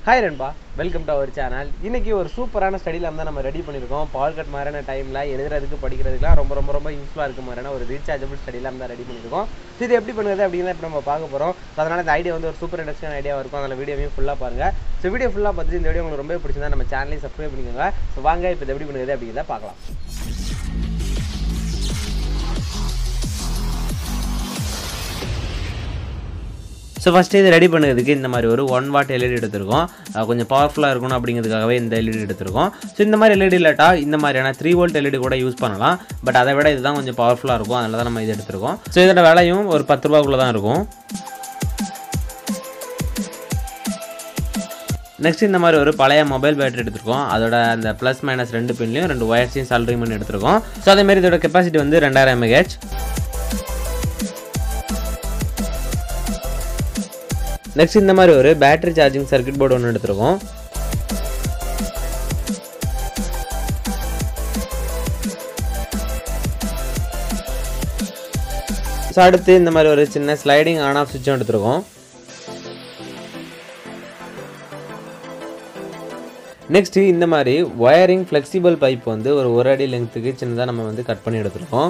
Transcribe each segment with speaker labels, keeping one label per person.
Speaker 1: Hi Nanba, welcome to our channel. இன்னைக்கு ஒரு சூப்பரான ஸ்டடி லேம்ப் தான் நம்ம ரெடி பண்ணிருக்கோம். பவர் கட் மாதிரியான டைம்ல எழுதுறதுக்கு படிக்கிறதுக்குலாம் ரொம்ப யூஸ்ஃபுல்லா இருக்க மாதிரியான ஒரு ரீசார்ஜபிள் ஸ்டடி லேம்ப் தான் ரெடி பண்ணிருக்கோம். இது எப்படி பண்ணுறது அப்படிங்கிறத இப்போ நம்ம பார்க்க போறோம். அதனால இந்த ஐடியா வந்து ஒரு சூப்பர் இன்ட்ரெஸ்டிங்கான ஐடியா இருக்கும். அதனால வீடியோவையும் ஃபுல்லா பாருங்க. ஸோ வீடியோ ஃபுல்லா பார்த்துட்டு இந்த வீடியோ உங்களுக்கு ரொம்ப பிடிச்சிருந்தா நம்ம சேனலையும் சப்ஸ்கிரைப் பண்ணிக்கோங்க. ஸோ வாங்க இப்போ எப்படி பண்ணுறது அப்படிங்கிறத பார்க்கலாம். ஸோ ஃபஸ்ட்டு இது ரெடி பண்ணுறதுக்கு இந்த மாதிரி ஒரு 1 watt எல்இடி எடுத்துருக்கோம். கொஞ்சம் பவர்ஃபுல்லாக இருக்கணும் அப்படிங்கிறதுக்காகவே இந்த எல்இடி எடுத்துருக்கோம். ஸோ இந்த மாதிரி எல்இடி இல்லாட்டா இந்த மாதிரியான 3 volt எல்இடி கூட யூஸ் பண்ணலாம். பட் அதை விட இதுதான் கொஞ்சம் பவர்ஃபுல்லாக இருக்கும். அதனால தான் நம்ம இது எடுத்துருக்கோம். ஸோ இதோட விலையும் ஒரு 10 ரூபாக்குள்ளே தான் இருக்கும். நெக்ஸ்ட் இந்த மாதிரி ஒரு பழைய மொபைல் பேட்டரி எடுத்துருக்கோம். அதோட அந்த ப்ளஸ் மைனஸ் 2 பின்லையும் 2 ஒயர்ஸையும் சால்டரிங் பண்ணி எடுத்துருக்கோம். ஸோ அதேமாதிரி இதோட கெப்பாசிட்டி வந்து 2000 mAh. நெக்ஸ்ட் இந்த மாதிரி ஒரு பேட்டரி சார்ஜிங் சர்க்யூட் போர்டு ஒன்று எடுத்துருக்கோம். ஸோ அடுத்து இந்த மாதிரி ஒரு சின்ன ஸ்லைடிங் ஆன் ஆஃப் சுவிட்சும் எடுத்துருக்கோம். நெக்ஸ்ட் இந்த மாதிரி ஒயரிங் ஃப்ளெக்சிபிள் பைப் வந்து ஒரு அடி லெங்க்த்துக்கு சின்னதாக நம்ம வந்து கட் பண்ணி எடுத்துருக்கோம்.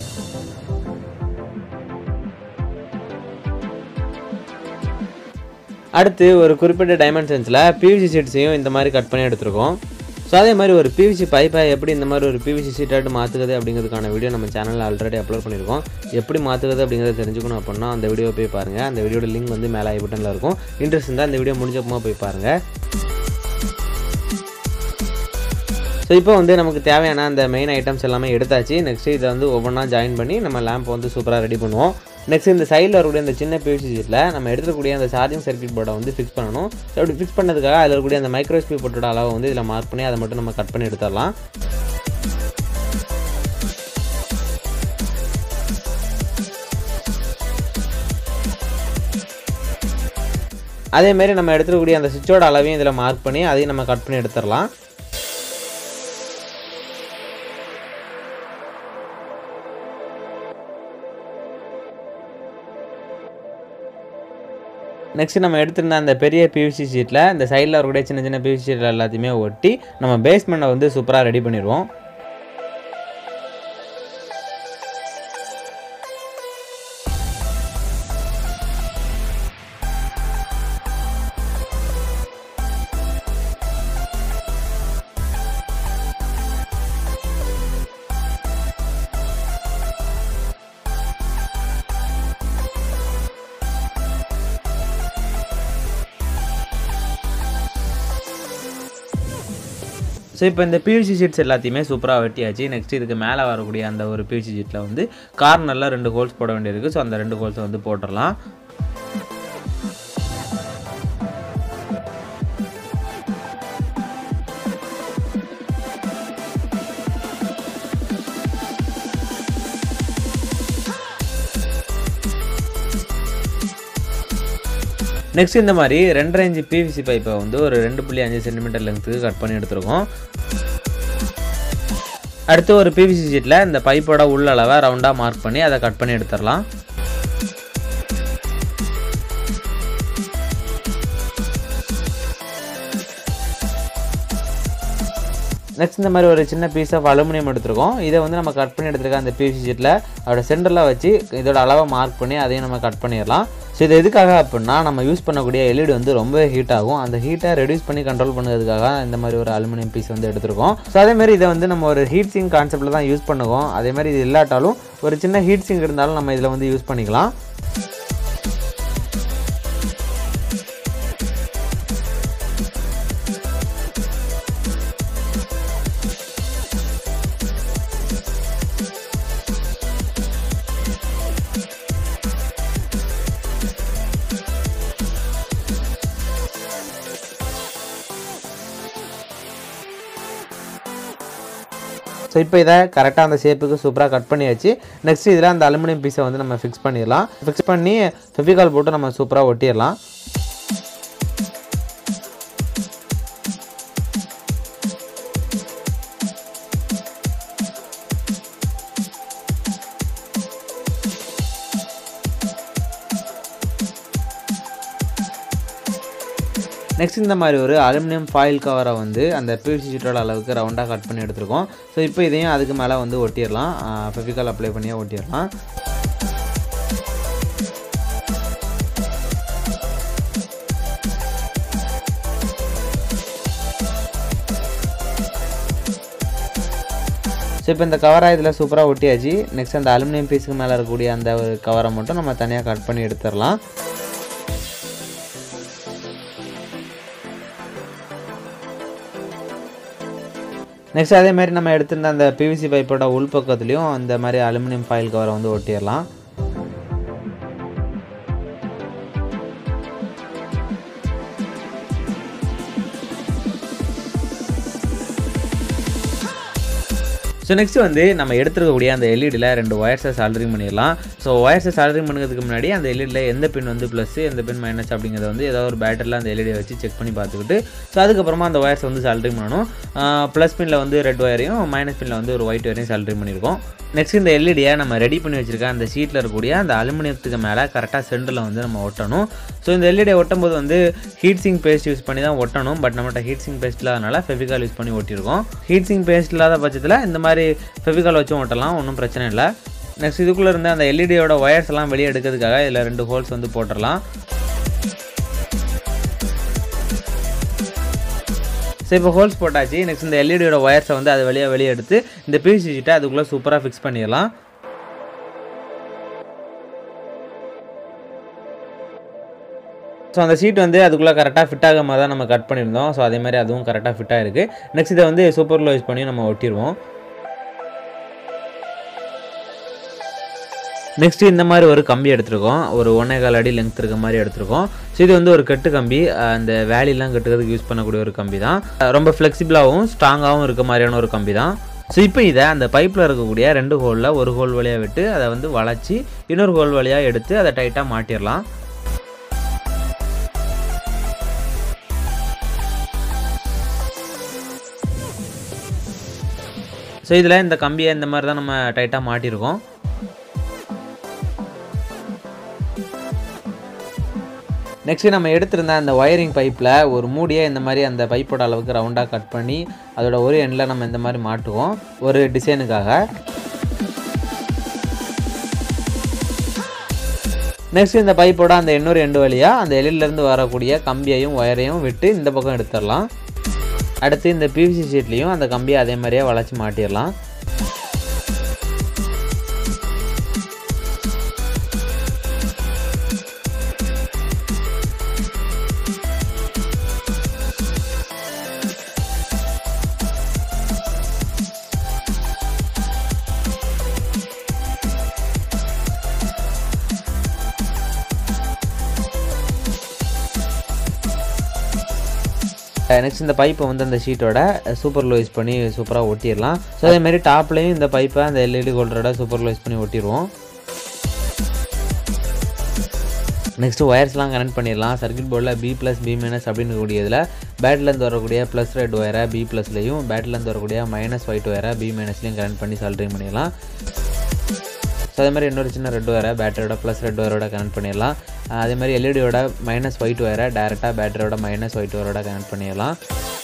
Speaker 1: அடுத்து ஒரு குறிப்பிட்ட டைமென்ஷன்ஸில் பிவிசி ஷீட்ஸையும் இந்த மாதிரி கட் பண்ணி எடுத்துருக்கோம். ஸோ அதே மாதிரி ஒரு பிவிசி பைப்பை எப்படி இந்த மாதிரி ஒரு பிவிசி ஷீட்டாட்டு மாற்றுறது அப்படிங்கிறதுக்கான வீடியோ நம்ம சேனலில் ஆல்ரெடி அப்லோட் பண்ணியிருக்கோம். எப்படி மாற்றுறது அப்படிங்கிறத தெரிஞ்சுக்கணும் அப்படின்னா அந்த வீடியோ போய் பாருங்கள். அந்த வீடியோட லிங்க் வந்து மேலே ஐ பட்டனில் இருக்கும். இன்ட்ரெஸ்ட் இருந்தால் அந்த வீடியோ முடிஞ்சப்போ போய் பாருங்கள். ஸோ இப்போ வந்து நமக்கு தேவையான அந்த மெயின் ஐட்டம்ஸ் எல்லாமே எடுத்தாச்சு. நெக்ஸ்ட்டு இதை வந்து ஒவ்வொன்றா ஜாயின் பண்ணி நம்ம லேம்ப் வந்து சூப்பராக ரெடி பண்ணுவோம். நெக்ஸ்ட் இந்த சைடில் வரக்கூடிய அந்த சின்ன பிவிசி ஷீட்டில் நம்ம எடுத்துக்கூடிய அந்த சார்ஜிங் சர்க்யூட் போர்டை வந்து ஃபிக்ஸ் பண்ணணும். ஸோ அப்படி ஃபிக்ஸ் பண்ணதுக்காக அதில் இருக்கக்கூடிய அந்த மைக்ரோஸ்பி போர்ட்டோட அளவை வந்து இதில் மார்க் பண்ணி அதை மட்டும் நம்ம கட் பண்ணி எடுத்துடலாம். அதேமாரி நம்ம எடுத்துக்கூடிய அந்த சுவிட்சோட அளவையும் இதில் மார்க் பண்ணி அதையும் நம்ம கட் பண்ணி எடுத்துடலாம். நெக்ஸ்ட் நம்ம எடுத்திருந்த அந்த பெரிய பிவிசி ஷீட்டில் இந்த சைடில் இருக்கக்கூடிய சின்ன சின்ன பிவிசி ஷீட்டில் எல்லாத்தையுமே ஒட்டி நம்ம பேஸ்மெண்ட்டை வந்து சூப்பராக ரெடி பண்ணிடுவோம். ஸோ இப்போ இந்த பிவிசி ஷீட்ஸ் எல்லாத்தையுமே சூப்பராக வெட்டியாச்சு. நெக்ஸ்ட் இதுக்கு மேலே வரக்கூடிய அந்த ஒரு பிவிசி ஷீட்டில் வந்து கார்னரில் 2 ஹோல்ஸ் போட வேண்டியிருக்கு. ஸோ அந்த 2 ஹோல்ஸை வந்து போட்டுடலாம். நெக்ஸ்ட் இந்த மாதிரி 2.5 இன்ச் பிவிசி பைப்பை வந்து ஒரு 2.5 சென்டிமீட்டர் லெங்க்த்துக்கு கட் பண்ணி எடுத்துருக்கோம். அடுத்து ஒரு பிவிசி ஷீட்டில் இந்த பைப்போட உள்ளளவை ரவுண்டாக மார்க் பண்ணி அதை கட் பண்ணி எடுத்துடலாம். நெக்ஸ்ட் இந்த மாதிரி ஒரு சின்ன பீஸ் ஆஃப் அலுமினியம் எடுத்துருக்கோம். இதை வந்து நம்ம கட் பண்ணி எடுத்துருக்க அந்த பிவிசி ஷீட்டில் அதோட சென்டரில் வச்சு இதோட அளவை மார்க் பண்ணி அதையும் நம்ம கட் பண்ணிடலாம். ஸோ இது எதுக்காக அப்படின்னா நம்ம யூஸ் பண்ணக்கூடிய எல்இடி வந்து ரொம்பவே ஹீட் ஆகும். அந்த ஹீட்டை ரெடியூஸ் பண்ணி கண்ட்ரோல் பண்ணுறதுக்காக இந்த மாதிரி ஒரு அலுமினியம் பீஸ் வந்து எடுத்துருக்கோம். ஸோ அதேமாதிரி இதை வந்து நம்ம ஒரு ஹீட் சிங்க் கான்செப்டில் தான் யூஸ் பண்ணுவோம். அதேமாதிரி இது இல்லாட்டாலும் ஒரு சின்ன ஹீட் சிங்க் இருந்தாலும் நம்ம இதில் வந்து யூஸ் பண்ணிக்கலாம். ஸோ இப்போ இதை கரெக்டாக அந்த ஷேப்புக்கு சூப்பராக கட் பண்ணியாச்சு. நெக்ஸ்ட் இதில் அந்த அலுமினியம் பீஸை வந்து நம்ம ஃபிக்ஸ் பண்ணிடலாம். ஃபிக்ஸ் பண்ணி ஃபெவிகால் போட்டு நம்ம சூப்பராக ஒட்டிடலாம். நெக்ஸ்ட் இந்த மாதிரி ஒரு அலுமினியம் ஃபாயில் கவரை வந்து அந்த பிவிசி ஷீட்டோட அளவுக்கு ரவுண்டாக கட் பண்ணி எடுத்துருக்கோம். ஸோ இப்போ இதையும் அதுக்கு மேலே வந்து ஒட்டிடலாம். ஃபெவிகால் அப்ளை பண்ணியே ஒட்டிடலாம். ஸோ இப்போ இந்த கவரை இதில் சூப்பராக ஒட்டியாச்சு. நெக்ஸ்ட் அந்த அலுமினியம் பீஸுக்கு மேலே இருக்கக்கூடிய அந்த ஒரு கவரை மட்டும் நம்ம தனியாக கட் பண்ணி எடுத்துடலாம். நெக்ஸ்ட் அதே மாதிரி நம்ம எடுத்திருந்த அந்த பிவிசி பைப்போட உள்பக்கத்துலேயும் அந்த மாதிரி அலுமினியம் ஃபாயில் கவரை வந்து ஒட்டிடலாம். ஸோ நெக்ஸ்ட் வந்து நம்ம எடுத்துருக்கக்கூடிய அந்த எல்இடியில் 2 ஒயர்ஸை சால்டரிங் பண்ணிடலாம். ஸோ ஒயர்ஸை சால்டரிங் பண்ணுறதுக்கு முன்னாடி அந்த எல்இடியில் எந்த பின் வந்து ப்ளஸ் எந்த பின் மைனஸ் அப்படிங்கிறத வந்து ஏதாவது ஒரு பேட்டரியில் அந்த எல்இடியை வச்சு செக் பண்ணி பார்த்துக்கிட்டு ஸோ அதுக்கப்புறமா அந்த ஒயர்ஸை வந்து சால்டரிங் பண்ணணும். ப்ளஸ் பின்னில் வந்து ரெட் ஒயரையும் மைனஸ் பின்னில் வந்து ஒரு ஒயிட் ஒயரையும் சால்டரிங் பண்ணியிருக்கோம். நெக்ஸ்ட் இந்த எல்இடியை நம்ம ரெடி பண்ணி வச்சுருக்க அந்த ஷீட்டில் இருக்கக்கூடிய அந்த அலுமினியத்துக்கு மேலே கரெக்டாக சென்டரில் வந்து நம்ம ஒட்டணும். ஸோ இந்த எல்இடியை ஒட்டும் போது வந்து ஹீட் சிங் பேஸ்ட் யூஸ் பண்ணி தான் ஒட்டணும். பட் நம்மகிட்ட ஹீட் சிங் பேஸ்ட் இல்லாதனால ஃபெவிகால் யூஸ் பண்ணி ஒட்டியிருக்கோம். ஹீட் சிங் பேஸ்ட் இல்லாத பட்சத்தில் இந்த மாதிரி ஃபெவிகால் வச்சும் ஒட்டலாம், ஒன்றும் பிரச்சனை இல்லை. நெக்ஸ்ட் இதுக்குள்ளே இருந்த அந்த எல்இடியோட ஒயர்ஸ் எல்லாம் வெளியே எடுக்கிறதுக்காக இதில் 2 ஹோல்ஸ் வந்து போட்டுடலாம். ஸோ இப்போ ஹோல்ஸ் போட்டாச்சு. நெக்ஸ்ட் இந்த எல்இடியோட ஒயர்ஸை வந்து அது வெளியே எடுத்து இந்த பிவிசி ஷீட்டை அதுக்குள்ளே சூப்பராக ஃபிக்ஸ் பண்ணிடலாம். ஸோ அந்த ஷீட் வந்து அதுக்குள்ளே கரெக்டாக ஃபிட் ஆக மாதிரி தான் நம்ம கட் பண்ணியிருந்தோம். ஸோ அதே மாதிரி அதுவும் கரெக்டாக ஃபிட் ஆகிருக்கு. நெக்ஸ்ட் இதை வந்து சூப்பர் க்ளோ யூஸ் பண்ணி நம்ம ஒட்டிடுவோம். நெக்ஸ்ட் இந்த மாதிரி ஒரு கம்பி எடுத்துருக்கோம். ஒரு 1.25 அடி லெங்த் இருக்க மாதிரி எடுத்துருக்கோம். ஸோ இது வந்து ஒரு கட்டு கம்பி. அந்த வேலிலாம் கட்டுறதுக்கு யூஸ் பண்ணக்கூடிய ஒரு கம்பி தான். ரொம்ப ஃப்ளெக்சிபிளாகவும் ஸ்ட்ராங்காகவும் இருக்க மாதிரியான ஒரு கம்பி தான். ஸோ இப்போ இதை அந்த பைப்பில் இருக்கக்கூடிய 2 ஹோலில் ஒரு ஹோல் வழியாக விட்டு அதை வந்து வளைச்சி இன்னொரு ஹோல் வழியாக எடுத்து அதை டைட்டாக மாட்டிடலாம். ஸோ இதில் இந்த கம்பியை இந்த மாதிரி தான் நம்ம டைட்டாக மாட்டியிருக்கோம். நெக்ஸ்ட் நம்ம எடுத்திருந்த அந்த ஒயரிங் பைப்பில் ஒரு மூடியை இந்த மாதிரி அந்த பைப்போட அளவுக்கு ரவுண்டாக கட் பண்ணி அதோட ஒரு எண்டில் நம்ம இந்த மாதிரி மாட்டுவோம் ஒரு டிசைனுக்காக. நெக்ஸ்ட் இந்த பைப்போட அந்த இன்னொரு எண்டு வழியாக அந்த எல்இடிலேருந்து வரக்கூடிய கம்பியையும் ஒயரையும் விட்டு இந்த பக்கம் எடுத்துடலாம். அடுத்து இந்த பிவிசி ஷீட்லேயும் அந்த கம்பியை அதே மாதிரியே வளைச்சி மாட்டிடலாம். நெக்ஸ்ட் இந்த பைப்பை வந்து அந்த ஷீட்டோட சூப்பர் க்ளோ யூஸ் பண்ணி சூப்பராக ஒட்டிடலாம். ஸோ அதேமாதிரி டாப்லேயும் இந்த பைப்பை அந்த எல்இடி ஹோல்டரோட சூப்பர் க்ளோ யூஸ் பண்ணி ஒட்டிடுவோம். நெக்ஸ்ட்டு ஒயர்ஸ்லாம் கனெக்ட் பண்ணிடலாம். சர்க்யூட் போர்டில் B+, B- அப்படின்னு கூடியதில் பேட்டரிலேருந்து வரக்கூடிய ப்ளஸ் ரெட் ஒயரை B+லையும் பேட்டரிலேருந்து வரக்கூடிய மைனஸ் ஒயிட் ஒயரை B-லையும் கனெக்ட் பண்ணி சால்டரிங் பண்ணிடலாம். ஸோ அதே மாதிரி இன்னொரு சின்ன ரெட் ஒயரை பேட்டரியோட ப்ளஸ் ரெட் ஒயரோட கனெக்ட் பண்ணிடலாம். அதே மாதிரி எல்இடியோட மைனஸ் ஒயிட் ஒயரை டேரெக்டாக பேட்டரியோட மைனஸ் ஒயிட் ஒயரோட கனெக்ட் பண்ணிடலாம்.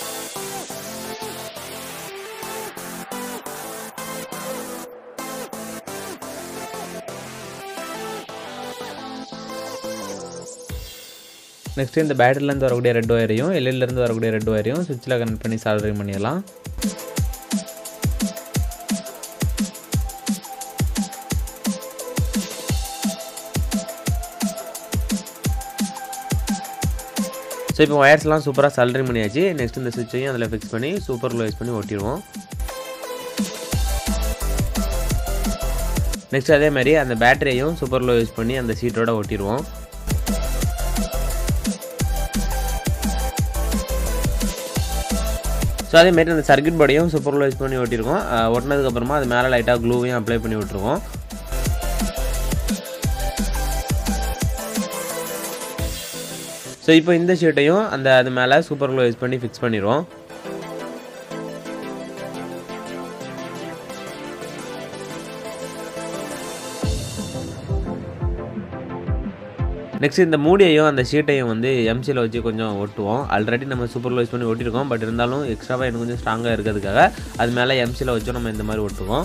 Speaker 1: நெக்ஸ்ட்டு இந்த பேட்டரிலேருந்து வரக்கூடிய ரெட் ஒயரையும் எல்இடிலேருந்து வரக்கூடிய ரெட் ஒயரையும் சுவிட்சில் கனெக்ட் பண்ணி சால்டரிங் பண்ணிடலாம். ஸோ இப்போ ஒயர்ஸ்லாம் சூப்பராக சால்டரிங் பண்ணியாச்சு. நெக்ஸ்ட் இந்த சுவிட்சையும் அதில் ஃபிக்ஸ் பண்ணி சூப்பர் க்ளோ யூஸ் பண்ணி ஒட்டிடுவோம். நெக்ஸ்ட் அதே மாதிரி அந்த பேட்டரியையும் சூப்பர் க்ளோ யூஸ் பண்ணி அந்த ஷீட்டோட ஒட்டிடுவோம். ஸோ அதேமாரி அந்த சர்க்யூட் போர்டையும் சூப்பர் க்ளோ யூஸ் பண்ணி ஒட்டியிருக்கோம். ஒட்டினதுக்கப்புறமா அது மேலே லைட்டாக க்ளூவையும் அப்ளை பண்ணி விட்டுருவோம். ஸோ இப்போ இந்த ஷீட்டையும் அது மேலே சூப்பர் க்ளோ யூஸ் பண்ணி ஃபிக்ஸ் பண்ணிடுவோம். நெக்ஸ்ட் இந்த மூடியையும் அந்த ஷீட்டையும் வந்து எம்சியில் வச்சு கொஞ்சம் ஒட்டுவோம். ஆல்ரெடி நம்ம சூப்பர் யூஸ் பண்ணி ஒட்டியிருக்கோம். பட் இருந்தாலும் எக்ஸ்ட்ராவாக எனக்கு கொஞ்சம் ஸ்ட்ராங்காக இருக்கிறதுக்காக அது மேலே எம்சியில் வச்சும் நம்ம இந்த மாதிரி ஒட்டுவோம்.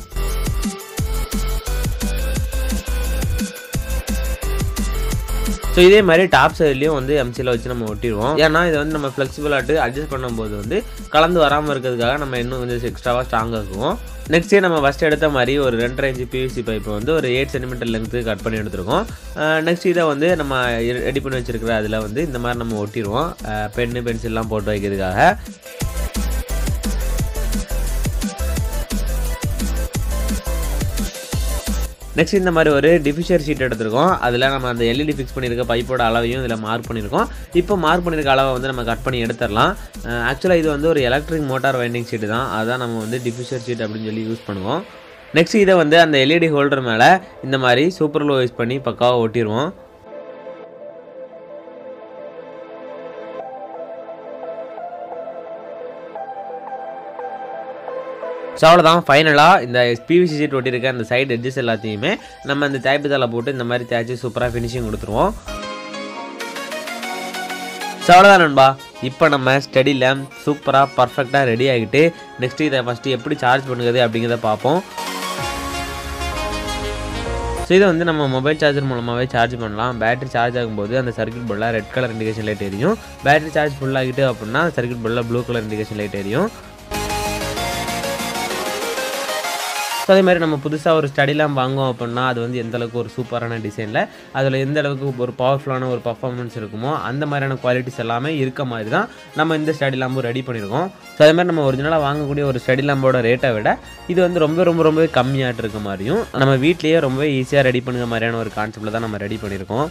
Speaker 1: ஸோ இதே மாதிரி டாப் சைட்லேயும் வந்து எம்சியில் வச்சு நம்ம ஒட்டிடுவோம். ஏன்னா இதை வந்து நம்ம ஃப்ளெக்சிபிளாட்டு அட்ஜஸ்ட் பண்ணும்போது வந்து கலந்து வராமல் இருக்கிறதுக்காக நம்ம இன்னும் கொஞ்சம் எக்ஸ்ட்ராவாக ஸ்ட்ராங்காக இருக்கும். நெக்ஸ்ட்டே நம்ம ஃபஸ்ட் எடுத்த மாதிரி ஒரு 2.5 இன்ச் பிவிசி பைப்பை வந்து ஒரு 8 சென்டிமீட்டர் லென்த்து கட் பண்ணி எடுத்துருக்கோம். நெக்ஸ்ட் இதை வந்து நம்ம ரெடி பண்ணி வச்சுருக்கிற அதில் வந்து இந்த மாதிரி நம்ம ஒட்டிடுவோம். பென்னு பென்சில்லாம் போட்டு வைக்கிறதுக்காக. நெக்ஸ்ட் இந்த மாதிரி ஒரு டிஃபிஷர் ஷீட் எடுத்துருக்கோம். அதில் நம்ம அந்த எல்இடி ஃபிக்ஸ் பண்ணியிருக்க பைப்போட அளவையும் இதில் மார்க் பண்ணியிருக்கோம். இப்போ மார்க் பண்ணியிருக்க அளவை வந்து நம்ம கட் பண்ணி எடுத்துடலாம். ஆக்சுவலாக இது வந்து ஒரு எலக்ட்ரிக் மோட்டார் வைண்டிங் ஷீட்டு தான். அதான் நம்ம வந்து டிஃபிஷர் ஷீட் அப்படின்னு சொல்லி யூஸ் பண்ணுவோம். நெக்ஸ்ட் இதை வந்து அந்த எல்இடி ஹோல்டர் மேலே இந்த மாதிரி சூப்பர் க்ளூ யூஸ் பண்ணி பக்காவாக ஒட்டிடுவோம். ஸோ அவ்வளோதான், ஃபைனலாக இந்த பிவிசி ஷீட் ஒட்டியிருக்க அந்த சைடு எட்ஜஸ் எல்லாத்தையுமே நம்ம இந்த தேய்ப்பு தலை போட்டு இந்த மாதிரி தேய்ச்சி சூப்பராக ஃபினிஷிங் கொடுத்துருவோம். ஸோ அவ்வளோதான் நண்பா, இப்போ நம்ம ஸ்டடி லேம்ப் சூப்பராக பர்ஃபெக்டாக ரெடி ஆகிட்டு நெக்ஸ்ட்டு இதை ஃபஸ்ட்டு எப்படி சார்ஜ் பண்ணுறது அப்படிங்கிறத பார்ப்போம். ஸோ இதை வந்து நம்ம மொபைல் சார்ஜர் மூலமாகவே சார்ஜ் பண்ணலாம். பேட்டரி சார்ஜ் ஆகும்போது அந்த சர்க்யூட் போர்டில் ரெட் கலர் இண்டிகேஷன் லைட் எரியும். பேட்டரி சார்ஜ் ஃபுல் ஆகிட்டு அப்படின்னா சர்க்யூட் போர்டில் ப்ளூ கலர் இண்டிகேஷன் லைட் எரியும். ஸோ அதே மாதிரி நம்ம புதுசாக ஒரு ஸ்டடி லேம்ப் வாங்குவோம் அப்படின்னா அது வந்து எந்தளவுக்கு ஒரு சூப்பரான டிசைனில் அதில் எந்த அளவுக்கு ஒரு பவர்ஃபுல்லான ஒரு பர்ஃபார்மன்ஸ் இருக்குமோ அந்த மாதிரியான குவாலிட்டிஸ் எல்லாமே இருக்க மாதிரி தான் நம்ம இந்த ஸ்டடி லேம்பும் ரெடி பண்ணியிருக்கோம். ஸோ அதே மாதிரி நம்ம ஒரிஜினலாக வாங்கக்கூடிய ஒரு ஸ்டடி லேம்போட ரேட்டை விட இது வந்து ரொம்ப கம்மியாகிட்டு இருக்க மாதிரியும் நம்ம வீட்லேயே ரொம்ப ஈஸியாக ரெடி பண்ணுற மாதிரியான ஒரு கான்செப்டில் தான் நம்ம ரெடி பண்ணியிருக்கோம்.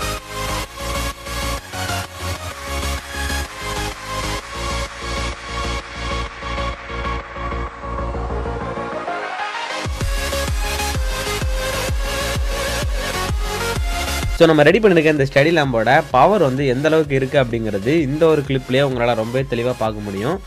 Speaker 1: ஸோ நம்ம ரெடி பண்ணியிருக்க இந்த ஸ்டடி லேம்போட பவர் வந்து எந்த அளவுக்கு இருக்குது அப்படிங்கிறது இந்த ஒரு கிளிப்லேயே உங்களால் ரொம்ப தெளிவாக பார்க்க முடியும்.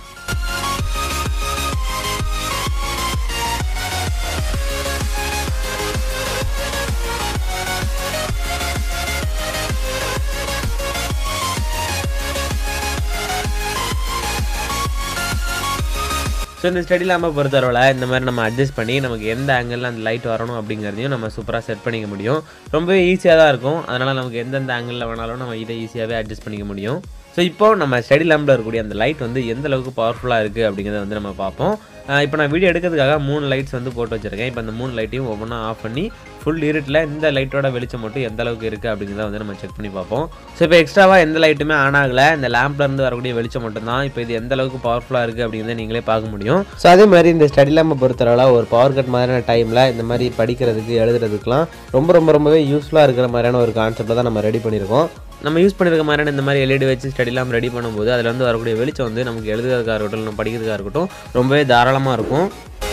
Speaker 1: ஸோ இந்த ஸ்டடி லேம்பை பொறுத்தவரை இந்த மாதிரி நம்ம அட்ஜஸ்ட் பண்ணி நமக்கு எந்த ஆங்கிளில் அந்த லைட் வரணும் அப்படிங்கிறதையும் நம்ம சூப்பராக செட் பண்ணிக்க முடியும். ரொம்பவே ஈஸியாக தான் இருக்கும். அதனால் நமக்கு எந்தெந்த ஆங்கிளில் வேணாலும் நம்ம இதை ஈஸியாகவே அட்ஜஸ்ட் பண்ணிக்க முடியும். ஸோ இப்போ நம்ம ஸ்டடி லேம்பில் இருக்கக்கூடிய அந்த லைட் வந்து எந்த அளவுக்கு பவர்ஃபுல்லாக இருக்குது அப்படிங்கிறத வந்து நம்ம பார்ப்போம். இப்போ நான் வீடியோ எடுக்கிறதுக்காக 3 லைட்ஸ் வந்து போட்டு வச்சுருக்கேன். இப்போ அந்த 3 லைட்டையும் ஒவ்வொன்றா ஆஃப் பண்ணி ஃபுல் இருட்டில் இந்த லைட்டோட வெளிச்சம் மட்டும் எந்த அளவுக்கு இருக்குது அப்படிங்கிறத வந்து நம்ம செக் பண்ணி பார்ப்போம். ஸோ இப்போ எக்ஸ்ட்ராவாக எந்த லைட்டுமே ஆன் ஆகலை. இந்த லேம்ப்லேருந்து வரக்கூடிய வெளிச்சம் மட்டும்தான். இப்போ இது எந்த அளவுக்கு பவர்ஃபுல்லாக இருக்குது அப்படிங்கிறத நீங்களே பார்க்க முடியும். ஸோ அதே மாதிரி இந்த ஸ்டடி லேம்பை பொறுத்தவரை ஒரு பவர் கட் மாதிரியான டைமில் இந்த மாதிரி படிக்கிறதுக்கு எழுதுறதுக்குலாம் ரொம்பவே யூஸ்ஃபுல்லாக இருக்கிற மாதிரியான ஒரு கான்செப்டில் தான் நம்ம ரெடி பண்ணியிருக்கோம். நம்ம யூஸ் பண்ணியிருக்க மாதிரியான இந்த மாதிரி எல்இடி வச்சு ஸ்டடி லேம்ப் ரெடி பண்ணும்போது அதில் வந்து வரக்கூடிய வெளிச்சம் வந்து நமக்கு எழுதுறதுக்காக இருக்கட்டும் நம்ம படிக்கிறதுக்காக இருக்கட்டும் ரொம்பவே தாராளமாக இருக்கும்.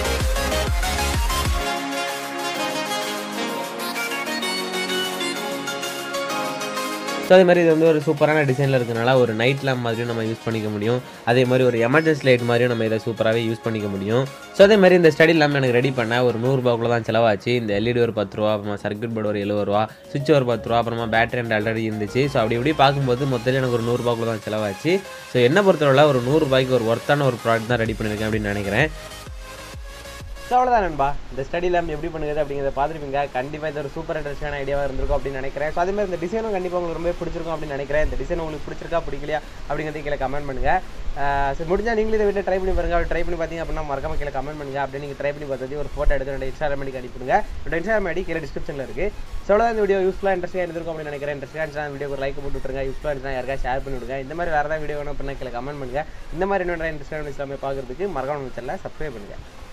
Speaker 1: ஸோ அதே மாதிரி இது வந்து ஒரு சூப்பரான டிசைனில் இருக்கிறனால ஒரு நைட் லேம்ப் மாதிரியும் நம்ம யூஸ் பண்ணிக்க முடியும். அதே மாதிரி ஒரு எமர்ஜென்சி லைட் மாதிரியும் நம்ம இதை சூப்பராகவே யூஸ் பண்ணிக்க முடியும். ஸோ அதே மாதிரி இந்த ஸ்டடி லேம்ப் எனக்கு ரெடி பண்ண ஒரு 100 ரூபாய்க்குள்ள தான் செலவாச்சு. இந்த எல்இடி ஒரு 10 ரூபா, அப்புறமா சர்க்யூட் போர்டு ஒரு 70 ரூபா, சுவிட்ச் ஒரு 10 ரூபா, அப்புறமா பேட்டரி அண்ட் ஆல்ரெடி இருந்துச்சு. ஸோ அப்படி பார்க்கும்போது மொத்தத்தில் எனக்கு ஒரு 100 ரூபாய்க்குள்ள தான் செலவாச்சு. ஸோ என்ன பொறுத்தவரை ஒரு 100 ரூபாய்க்கு ஒரு ஒர்த்தான ஒரு ப்ராடக்ட் தான் ரெடி பண்ணியிருக்கேன் அப்படின்னு நினைக்கிறேன். ஸோ அவ்வளோதான் நண்பா, இந்த ஸ்டடி லேம்ப் எப்படி பண்ணுறது அப்படிங்கிறத பார்த்துருப்பீங்க. கண்டிப்பாக இது ஒரு சூப்பர் இன்ட்ரெஸ்டான ஐடியாவாக இருந்திருக்கும் அப்படின்னு நினைக்கிறேன். ஸோ அதேமாதிரி இந்த டிசைனும் கண்டிப்பாக உங்களுக்கு ரொம்ப பிடிச்சிருக்கும் அப்படின்னு நினைக்கிறேன். இந்த டிசைன் உங்களுக்கு பிடிச்சிருக்கா பிடிக்கலையா அப்படிங்கிறத கீழே கமெண்ட் பண்ணுங்கள். ஸோ முடிஞ்சால் நீங்களும் இதை வீட்டில் ட்ரை பண்ணி பாருங்கள். அப்படி ட்ரை பண்ணி பார்த்தீங்க அப்படின்னா மறக்காம கீழே கமெண்ட் பண்ணுங்கள். அப்படி நீங்கள் ட்ரை பண்ணி பார்த்தது ஒரு ஃபோட்டோ எடுத்து என்னோட இன்ஸ்டாகிராம் ஐடிக்கு அனுப்பிடுங்க. என்னோட இன்ஸ்டாகிராம் ஐடி கீழே டிஸ்கிரிப்ஷனில் இருக்குது. ஸோ அவ்வளோதான், இந்த வீடியோ யூஸ்ஃபுல்லாக இன்ட்ரெஸ்ட்டாக இருந்திருக்கும் அப்படின்னு நினைக்கிறேன். இன்ட்ரெஸ்ட்டாக இருந்துச்சுன்னா வீடியோ ஒரு லைக் போட்டு விட்டுருங்க. யூஸ்ஃபுல்லாக இருந்துச்சுன்னா யாருக்கா ஷேர் பண்ணி விடுங்க. இந்த மாதிரி வேறு ஏதாவது வீடியோ வேணும் அப்படின்னா கீழே கமெண்ட் பண்ணுங்கள். இந்த மாதிரி என்னோட இன்ட்ரெஸ்டான எல்லாமே பார்க்குறதுக்கு மறக்காம சேனலை சப்ஸ்கிரைப் பண்ணுங்கள்.